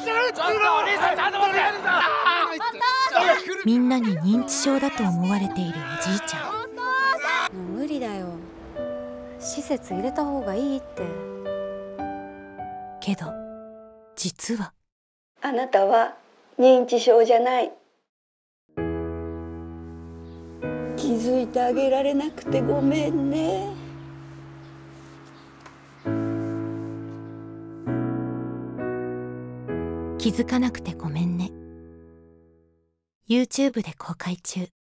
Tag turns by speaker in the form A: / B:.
A: みんなに認知症だと思われているおじいちゃん。
B: もう無理だよ。施設入れた方がいいって。
A: けど実は
C: あなたは認知症じゃない。気づいてあげられなくてごめんね。
A: 気づかなくてごめんね。YouTube で公開中。